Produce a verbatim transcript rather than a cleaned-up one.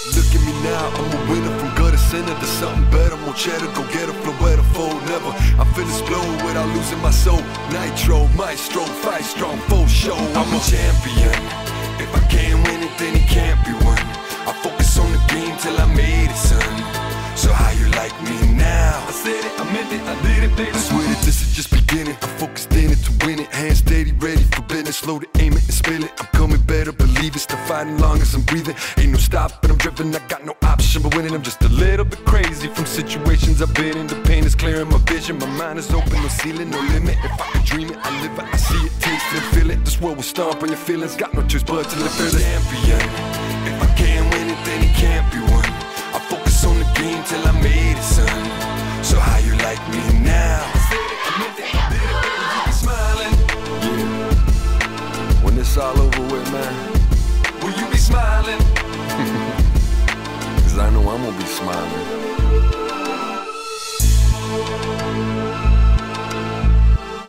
Look at me now, I'm a winner from gutter center to something better. More cheddar, go get a flow, better fold, never. I feel this flow without losing my soul. Nitro, maestro, fight strong, full show. I'm a champion. If I can't win it, then it can't be won. I focus on the game till I made it, son. So how you like me now? I said it, I meant it, I did it, baby. Swear that this is just beginning. I focused in it to win it. Hands steady, ready for business. Slow to aim it and spill it. I'm coming better, believe it. Still fighting long as I'm breathing. Ain't no stopping, I'm driven, I got no option but winning. I'm just a little bit crazy from situations I've been in. The pain is clearing my vision. My mind is open, no ceiling, no limit. If I could dream it, I live it. I see it, taste it, and feel it. This world will stomp on your feelings. Got no choice but to live for the champion. If I can't win it, then it can't be won. I focus on the game till I made it, son. So how you like me now? I said it, I meant it, I did it, baby, you be smiling. Yeah. When it's all over with, man, will you be smiling? Cause I know I'm gonna be smiling.